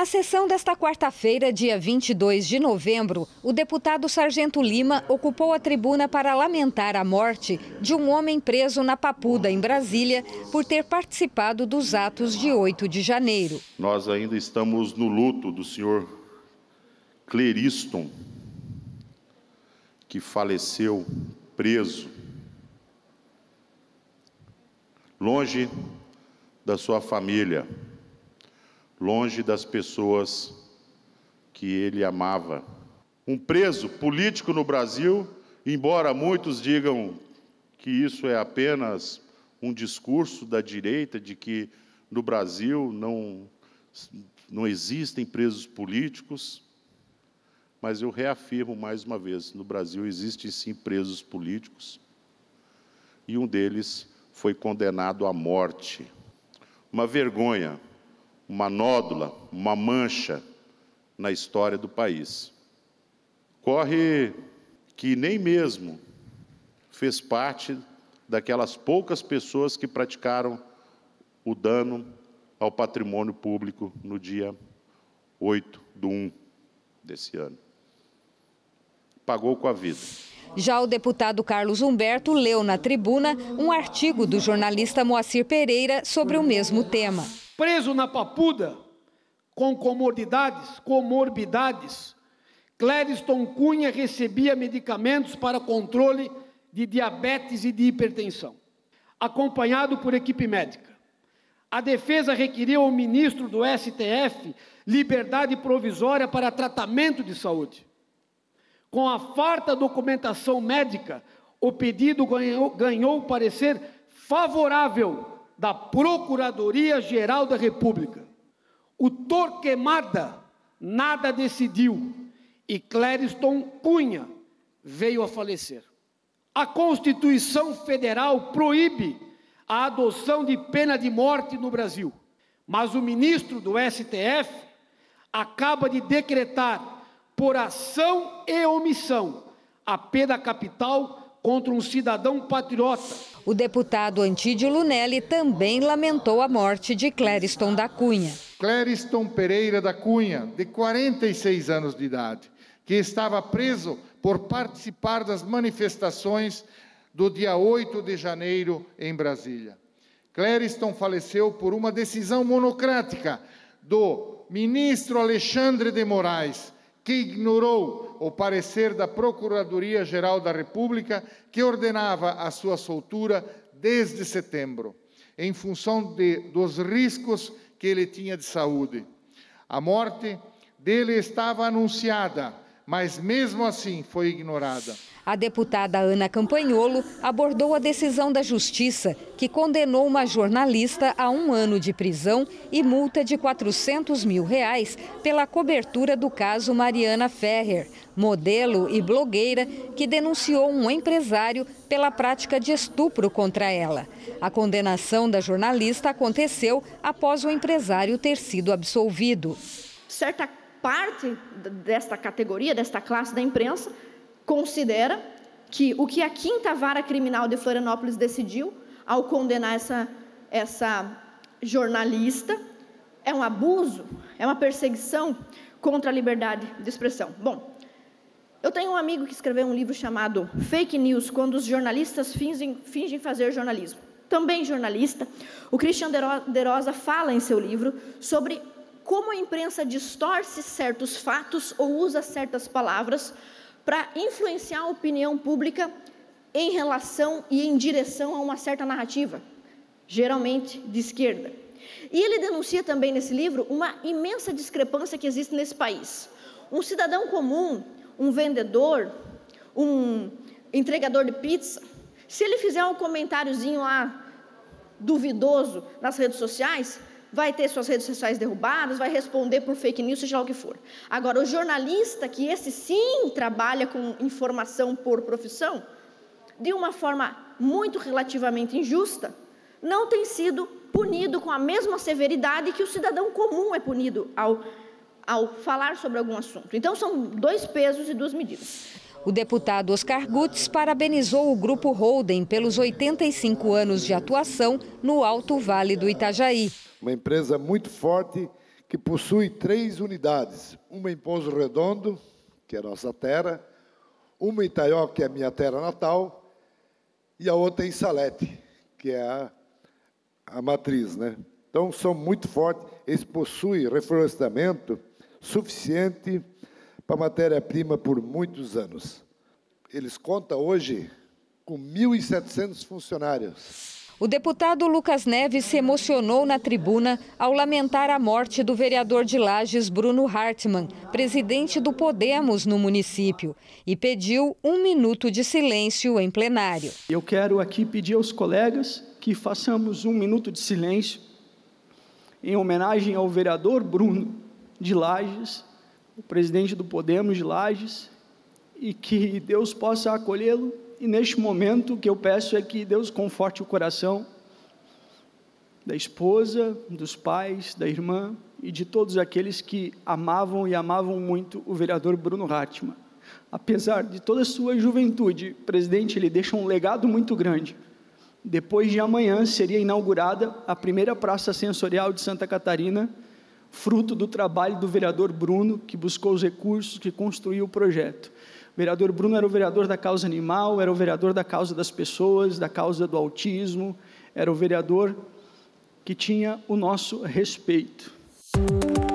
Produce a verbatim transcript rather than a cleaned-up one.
Na sessão desta quarta-feira, dia vinte e dois de novembro, o deputado Sargento Lima ocupou a tribuna para lamentar a morte de um homem preso na Papuda, em Brasília, por ter participado dos atos de oito de janeiro. Nós ainda estamos no luto do senhor Cleriston, que faleceu preso, longe da sua família, longe das pessoas que ele amava. Um preso político no Brasil, embora muitos digam que isso é apenas um discurso da direita, de que no Brasil não, não existem presos políticos, mas eu reafirmo mais uma vez, no Brasil existem sim presos políticos, e um deles foi condenado à morte. Uma vergonha, uma nódula, uma mancha na história do país. Corre que nem mesmo fez parte daquelas poucas pessoas que praticaram o dano ao patrimônio público no dia oito do um desse ano. Pagou com a vida. Já o deputado Carlos Humberto leu na tribuna um artigo do jornalista Moacir Pereira sobre o mesmo tema. Preso na Papuda, com comorbidades, comorbidades, Cleriston Cunha recebia medicamentos para controle de diabetes e de hipertensão, acompanhado por equipe médica. A defesa requeriu ao ministro do S T F liberdade provisória para tratamento de saúde. Com a farta documentação médica, o pedido ganhou, ganhou parecer favorável da Procuradoria-Geral da República. O Torquemada nada decidiu e Cleriston Cunha veio a falecer. A Constituição Federal proíbe a adoção de pena de morte no Brasil, mas o ministro do S T F acaba de decretar, por ação e omissão, a pena capital contra um cidadão patriota. O deputado Antídio Lunelli também lamentou a morte de Cleriston da Cunha. Cleriston Pereira da Cunha, de quarenta e seis anos de idade, que estava preso por participar das manifestações do dia oito de janeiro em Brasília. Cleriston faleceu por uma decisão monocrática do ministro Alexandre de Moraes, que ignorou o parecer da Procuradoria-Geral da República, que ordenava a sua soltura desde setembro, em função de, dos riscos que ele tinha de saúde. A morte dele estava anunciada, mas mesmo assim foi ignorada. A deputada Ana Campanholo abordou a decisão da Justiça, que condenou uma jornalista a um ano de prisão e multa de quatrocentos mil reais pela cobertura do caso Mariana Ferrer, modelo e blogueira, que denunciou um empresário pela prática de estupro contra ela. A condenação da jornalista aconteceu após o empresário ter sido absolvido. Certa parte desta categoria, desta classe da imprensa, considera que o que a Quinta Vara Criminal de Florianópolis decidiu ao condenar essa, essa jornalista é um abuso, é uma perseguição contra a liberdade de expressão. Bom, eu tenho um amigo que escreveu um livro chamado Fake News, quando os jornalistas fingem, fingem fazer jornalismo. Também jornalista, o Christian de Rosa fala em seu livro sobre como a imprensa distorce certos fatos ou usa certas palavras para influenciar a opinião pública em relação e em direção a uma certa narrativa, geralmente de esquerda. E ele denuncia também nesse livro uma imensa discrepância que existe nesse país. Um cidadão comum, um vendedor, um entregador de pizza, se ele fizer um comentáriozinho lá duvidoso nas redes sociais, vai ter suas redes sociais derrubadas, vai responder por fake news, seja lá o que for. Agora, o jornalista, que esse sim trabalha com informação por profissão, de uma forma muito relativamente injusta, não tem sido punido com a mesma severidade que o cidadão comum é punido ao, ao falar sobre algum assunto. Então, são dois pesos e duas medidas. O deputado Oscar Gutz parabenizou o Grupo Holden pelos oitenta e cinco anos de atuação no Alto Vale do Itajaí. Uma empresa muito forte, que possui três unidades, uma em Pouso Redondo, que é a nossa terra, uma em Itaió, que é a minha terra natal, e a outra em Salete, que é a, a matriz, né? Então, são muito fortes, eles possuem reflorestamento suficiente para matéria-prima por muitos anos. Eles contam hoje com mil e setecentos funcionários. O deputado Lucas Neves se emocionou na tribuna ao lamentar a morte do vereador de Lages, Bruno Hartmann, presidente do Podemos no município, e pediu um minuto de silêncio em plenário. Eu quero aqui pedir aos colegas que façamos um minuto de silêncio em homenagem ao vereador Bruno de Lages, o presidente do Podemos de Lages, e que Deus possa acolhê-lo. E neste momento o que eu peço é que Deus conforte o coração da esposa, dos pais, da irmã e de todos aqueles que amavam e amavam muito o vereador Bruno Hartmann. Apesar de toda a sua juventude, presidente, ele deixa um legado muito grande. Depois de amanhã seria inaugurada a primeira praça sensorial de Santa Catarina, fruto do trabalho do vereador Bruno, que buscou os recursos, que construiu o projeto. O vereador Bruno era o vereador da causa animal, era o vereador da causa das pessoas, da causa do autismo, era o vereador que tinha o nosso respeito.